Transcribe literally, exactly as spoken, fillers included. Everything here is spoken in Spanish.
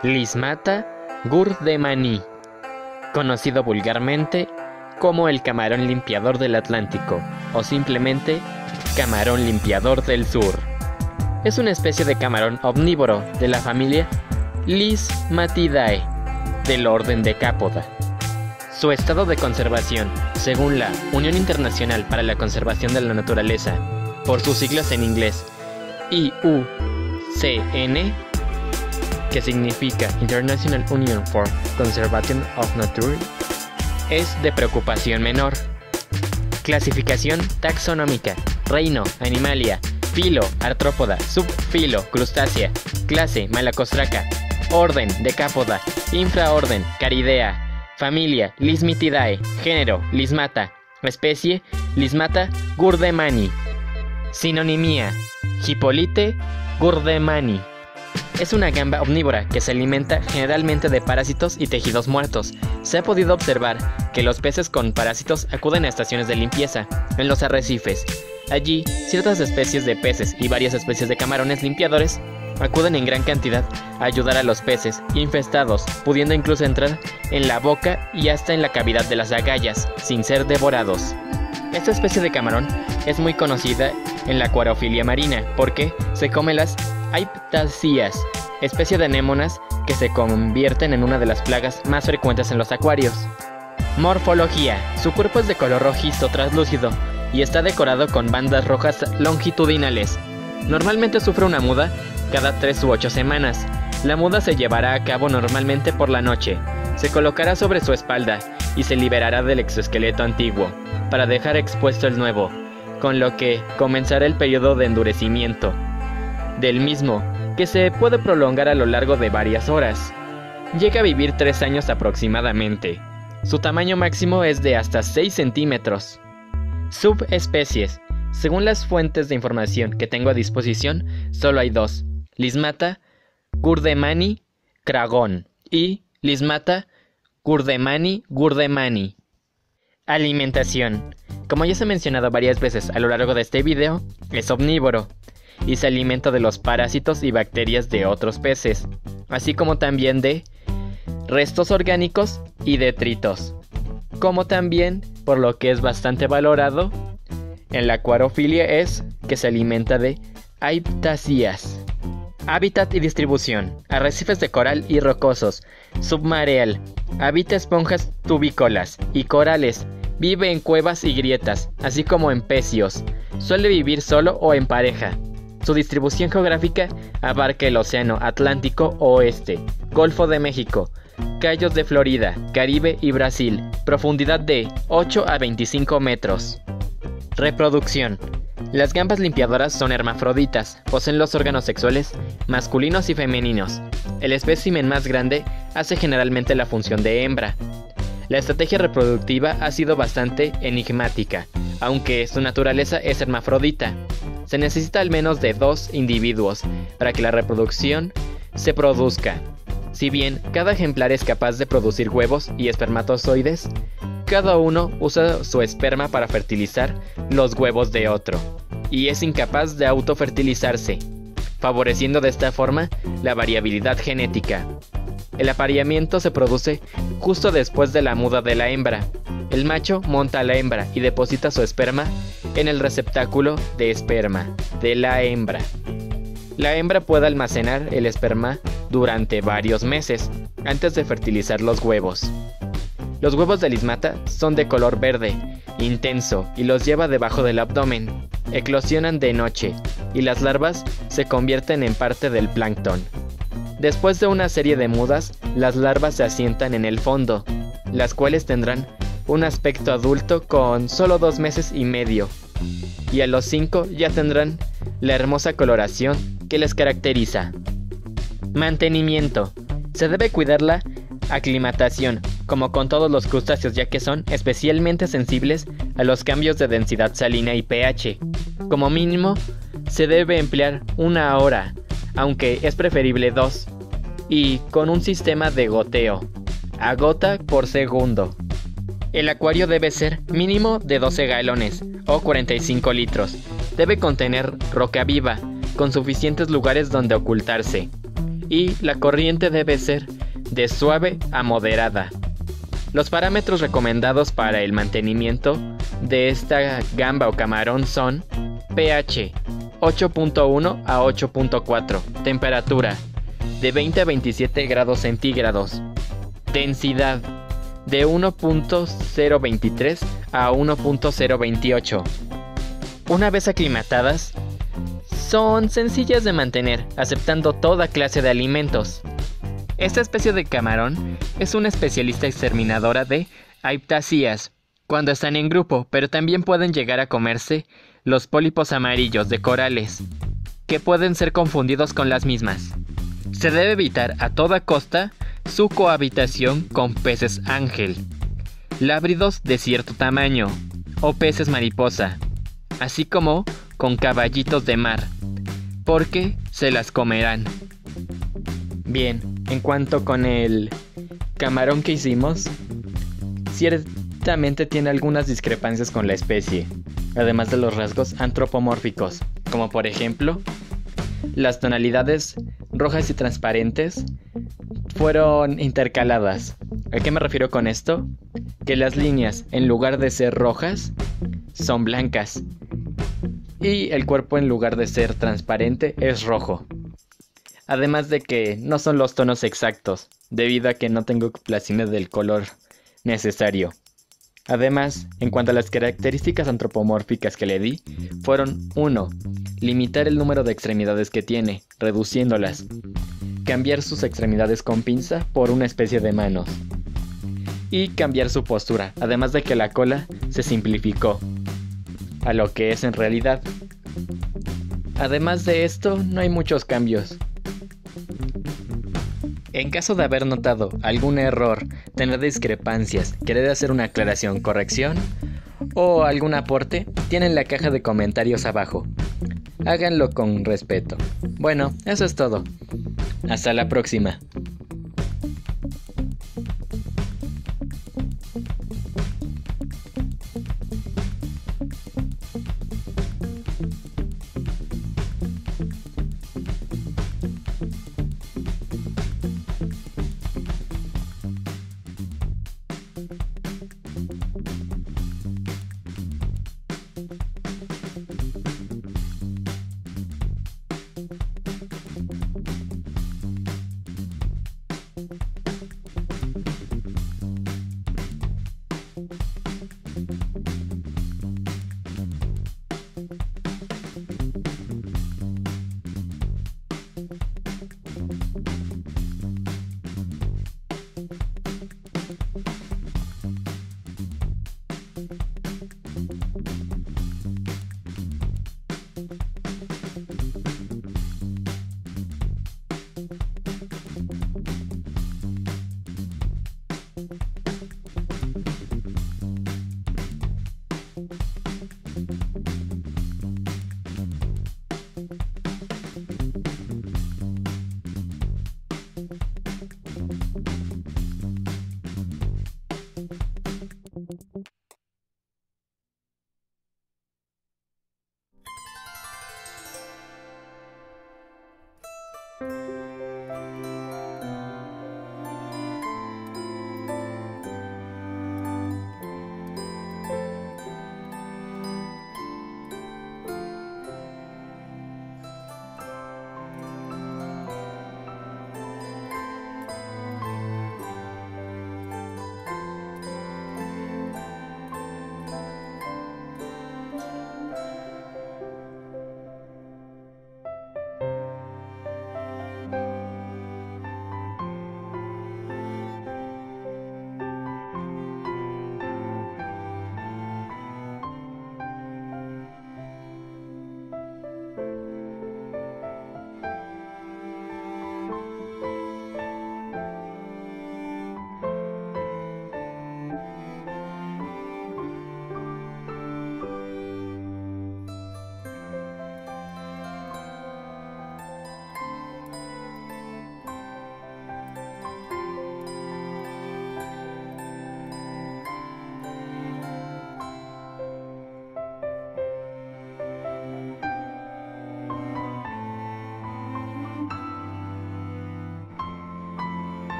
Lismata gurdemani, conocido vulgarmente como el camarón limpiador del Atlántico o simplemente camarón limpiador del sur. Es una especie de camarón omnívoro de la familia Lismatidae del orden Decápoda. Su estado de conservación, según la Unión Internacional para la Conservación de la Naturaleza, por sus siglas en inglés I U C N, que significa International Union for Conservation of Nature, es de preocupación menor. Clasificación taxonómica: reino, Animalia, filo, Artrópoda, subfilo, Crustácea, clase, Malacostraca, orden, Decápoda, infraorden, Caridea, familia, Lismatidae, género, Lismata, especie, Lismata gurdemani. Sinonimia: Hippolyte gurdemani. Es una gamba omnívora que se alimenta generalmente de parásitos y tejidos muertos. Se ha podido observar que los peces con parásitos acuden a estaciones de limpieza en los arrecifes. Allí, ciertas especies de peces y varias especies de camarones limpiadores acuden en gran cantidad a ayudar a los peces infestados, pudiendo incluso entrar en la boca y hasta en la cavidad de las agallas, sin ser devorados. Esta especie de camarón es muy conocida en la acuariofilia marina porque se come las aiptasias, especie de anémonas que se convierten en una de las plagas más frecuentes en los acuarios. Morfología: su cuerpo es de color rojizo translúcido y está decorado con bandas rojas longitudinales. Normalmente sufre una muda cada tres u ocho semanas. La muda se llevará a cabo normalmente por la noche. Se colocará sobre su espalda y se liberará del exoesqueleto antiguo para dejar expuesto el nuevo, con lo que comenzará el periodo de endurecimiento del mismo, que se puede prolongar a lo largo de varias horas. Llega a vivir tres años aproximadamente. Su tamaño máximo es de hasta seis centímetros. Subespecies: según las fuentes de información que tengo a disposición, solo hay dos: Lismata gurdemani cragón y Lismata gurdemani gurdemani. Alimentación: como ya se ha mencionado varias veces a lo largo de este video, es omnívoro y se alimenta de los parásitos y bacterias de otros peces, así como también de restos orgánicos y detritos, como también, por lo que es bastante valorado en la acuariofilia, es que se alimenta de aiptasias. Hábitat y distribución: arrecifes de coral y rocosos, submareal, habita esponjas tubícolas y corales, vive en cuevas y grietas, así como en pecios, suele vivir solo o en pareja. Su distribución geográfica abarca el Océano Atlántico Oeste, Golfo de México, Cayos de Florida, Caribe y Brasil, profundidad de ocho a veinticinco metros. Reproducción: las gambas limpiadoras son hermafroditas, poseen los órganos sexuales masculinos y femeninos. El espécimen más grande hace generalmente la función de hembra. La estrategia reproductiva ha sido bastante enigmática, aunque su naturaleza es hermafrodita. Se necesita al menos de dos individuos para que la reproducción se produzca. Si bien cada ejemplar es capaz de producir huevos y espermatozoides, cada uno usa su esperma para fertilizar los huevos de otro, y es incapaz de autofertilizarse, favoreciendo de esta forma la variabilidad genética. El apareamiento se produce justo después de la muda de la hembra. El macho monta a la hembra y deposita su esperma en el receptáculo de esperma de la hembra. La hembra puede almacenar el esperma durante varios meses antes de fertilizar los huevos. Los huevos de Lismata son de color verde intenso y los lleva debajo del abdomen. Eclosionan de noche y las larvas se convierten en parte del plancton. Después de una serie de mudas, las larvas se asientan en el fondo, las cuales tendrán un aspecto adulto con solo dos meses y medio, y a los cinco ya tendrán la hermosa coloración que les caracteriza. Mantenimiento: se debe cuidar la aclimatación, como con todos los crustáceos, ya que son especialmente sensibles a los cambios de densidad salina y pH. Como mínimo, se debe emplear una hora, aunque es preferible dos, y con un sistema de goteo, a gota por segundo. El acuario debe ser mínimo de doce galones o cuarenta y cinco litros. Debe contener roca viva, con suficientes lugares donde ocultarse. y la corriente debe ser de suave a moderada. Los parámetros recomendados para el mantenimiento de esta gamba o camarón son pH ocho punto uno a ocho punto cuatro, temperatura de veinte a veintisiete grados centígrados, densidad de uno punto cero veintitrés a uno punto cero veintiocho. Una vez aclimatadas, son sencillas de mantener, aceptando toda clase de alimentos. Esta especie de camarón es una especialista exterminadora de aiptasías cuando están en grupo, pero también pueden llegar a comerse los pólipos amarillos de corales, que pueden ser confundidos con las mismas. Se debe evitar a toda costa su cohabitación con peces ángel, lábridos de cierto tamaño o peces mariposa, así como con caballitos de mar, porque se las comerán. Bien, en cuanto con el camarón que hicimos, ciertamente tiene algunas discrepancias con la especie, además de los rasgos antropomórficos, como por ejemplo, las tonalidades rojas y transparentes fueron intercaladas. ¿A qué me refiero con esto? Que las líneas, en lugar de ser rojas, son blancas, y el cuerpo, en lugar de ser transparente, es rojo. Además de que no son los tonos exactos, debido a que no tengo la cine del color necesario. Además, en cuanto a las características antropomórficas que le di, fueron uno. Limitar el número de extremidades que tiene, reduciéndolas. Cambiar sus extremidades con pinza por una especie de manos. Y cambiar su postura, además de que la cola se simplificó a lo que es en realidad. Además de esto, no hay muchos cambios. En caso de haber notado algún error, tener discrepancias, querer hacer una aclaración, corrección o algún aporte, tienen la caja de comentarios abajo. Háganlo con respeto. Bueno, eso es todo. Hasta la próxima.